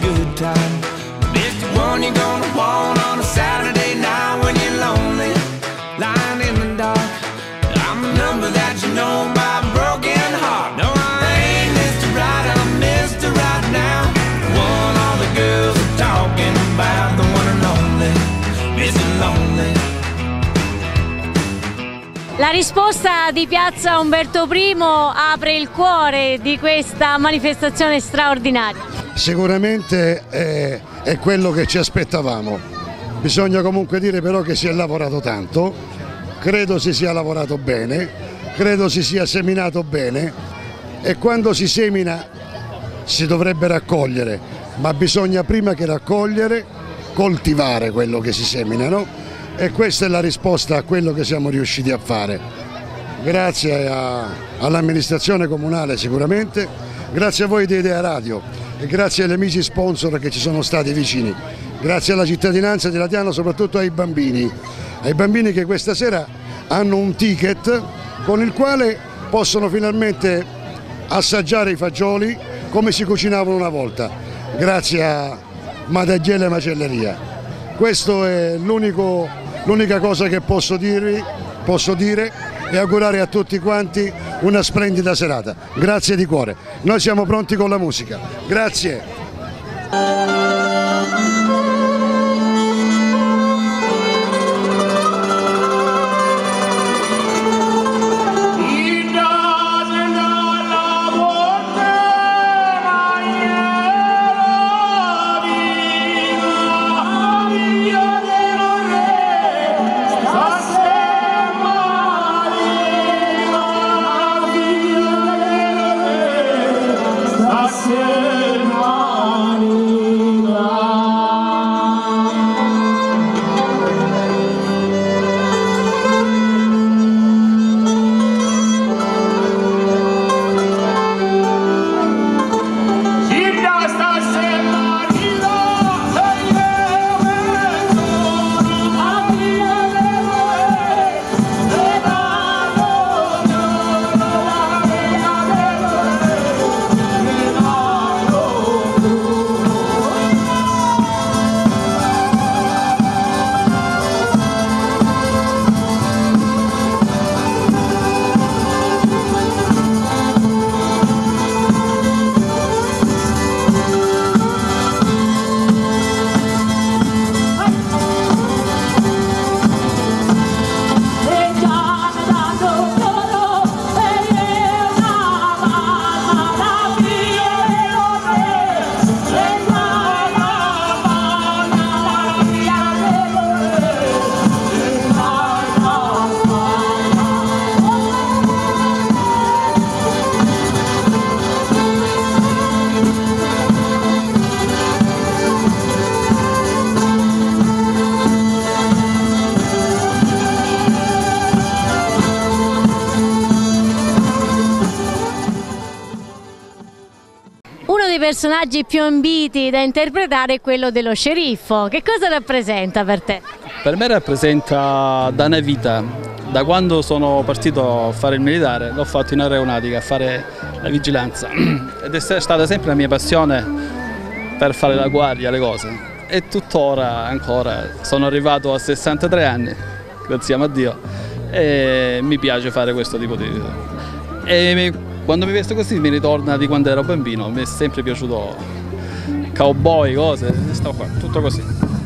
good time. It's the one you're gonna want on a Saturday night when you're lonely, lying in the dark. I'm the number that you know by broken heart. No, I ain't Mr. Right, I'm Mr. Right now. The one all the girls are talking about, the one and only, Mr. Lonely. La risposta di Piazza Umberto I apre il cuore di questa manifestazione straordinaria. Sicuramente è quello che ci aspettavamo. Bisogna comunque dire però che si è lavorato tanto, credo si sia lavorato bene, credo si sia seminato bene e quando si semina si dovrebbe raccogliere, ma bisogna prima che raccogliere coltivare quello che si semina, no? E questa è la risposta a quello che siamo riusciti a fare. Grazie all'amministrazione comunale sicuramente, grazie a voi di Idea Radio e grazie agli amici sponsor che ci sono stati vicini. Grazie alla cittadinanza di Latiano, soprattutto ai bambini che questa sera hanno un ticket con il quale possono finalmente assaggiare i fagioli come si cucinavano una volta, grazie a Madagliele Macelleria. Questo è l'unica cosa che posso dire e augurare a tutti quanti una splendida serata. Grazie di cuore. Noi siamo pronti con la musica. Grazie. I personaggi più ambiti da interpretare è quello dello sceriffo. Che cosa rappresenta per te? Per me rappresenta da una vita, da quando sono partito a fare il militare, l'ho fatto in aeronautica, a fare la vigilanza ed è stata sempre la mia passione per fare la guardia, le cose, e tuttora ancora sono arrivato a 63 anni, grazie a Dio, e mi piace fare questo tipo di vita. Quando mi vesto così mi ritorna di quando ero bambino, mi è sempre piaciuto cowboy, cose, stavo qua, tutto così.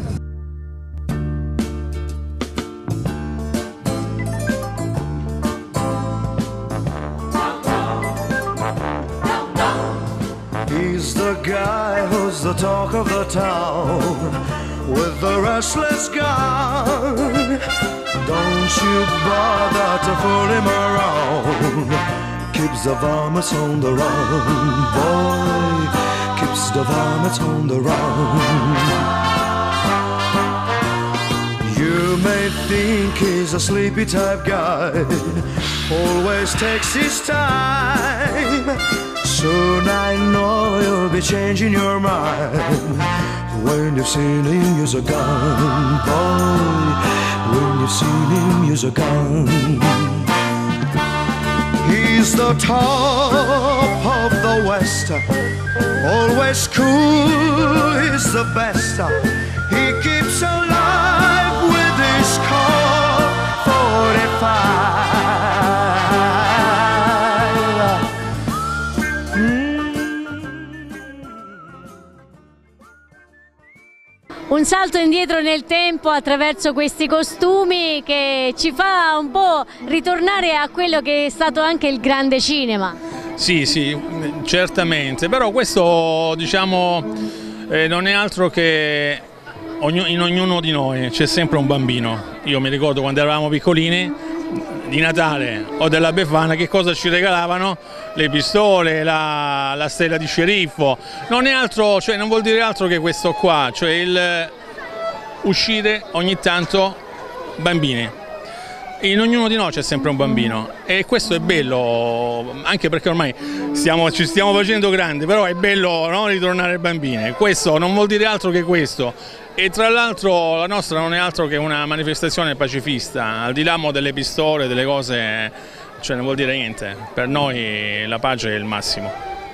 He's the guy who's the talk of the town with the restless gun. Don't you bother to fool him around. Keeps the varmints on the run, boy, keeps the varmints on the run. You may think he's a sleepy type guy, always takes his time. Soon I know you'll be changing your mind when you've seen him use a gun, boy, when you've seen him use a gun. He's the top of the West, always cool is the best. He keeps alive with his Colt 45. Un salto indietro nel tempo attraverso questi costumi che ci fa un po' ritornare a quello che è stato anche il grande cinema. Sì, sì, certamente, però questo diciamo non è altro che in ognuno di noi c'è sempre un bambino. Io mi ricordo quando eravamo piccolini, di Natale o della Befana, che cosa ci regalavano? Le pistole, la stella di sceriffo. Non è altro, cioè non vuol dire altro che questo qua, cioè il uscire ogni tanto bambini. In ognuno di noi c'è sempre un bambino e questo è bello, anche perché ormai ci stiamo facendo grandi, però è bello, no, ritornare bambini. Questo non vuol dire altro che questo. E tra l'altro la nostra non è altro che una manifestazione pacifista, al di là delle pistole, delle cose, cioè non vuol dire niente. Per noi la pace è il massimo.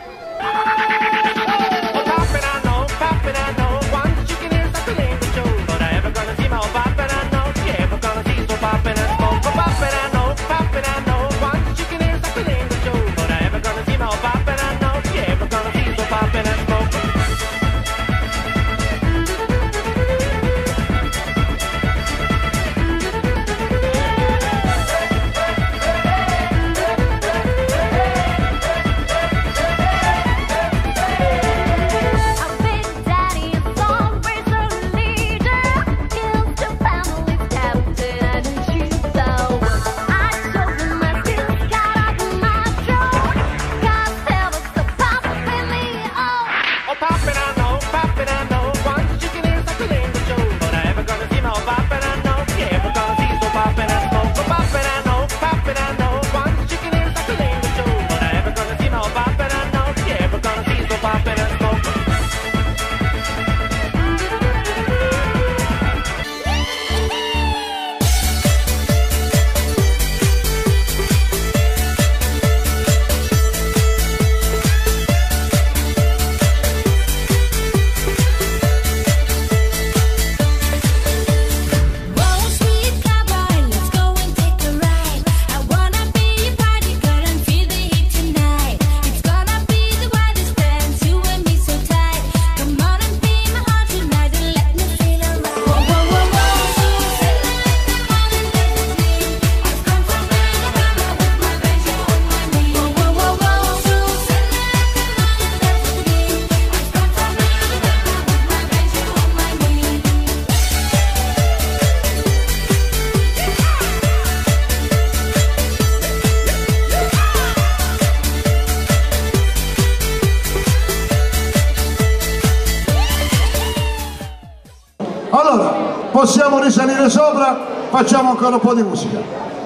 Allora, possiamo risalire sopra, facciamo ancora un po' di musica.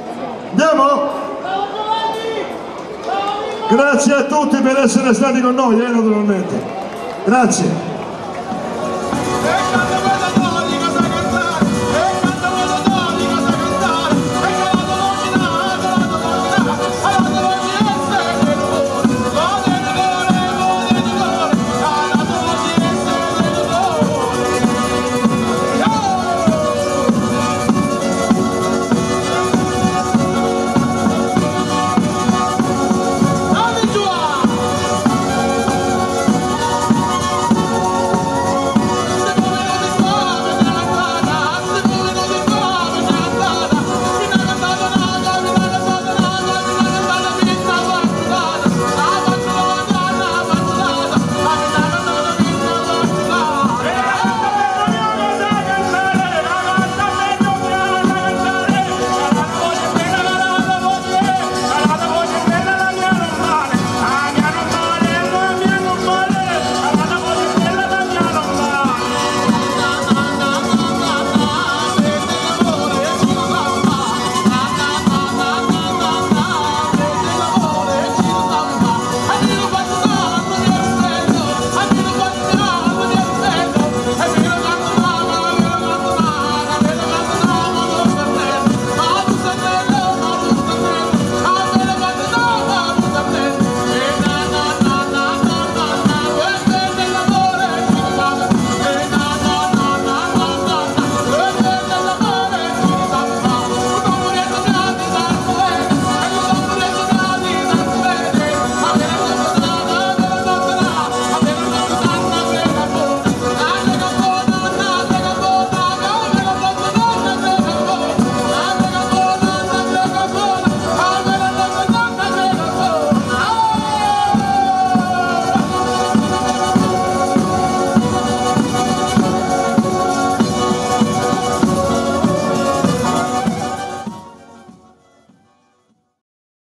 Andiamo? Grazie a tutti per essere stati con noi, naturalmente. Grazie.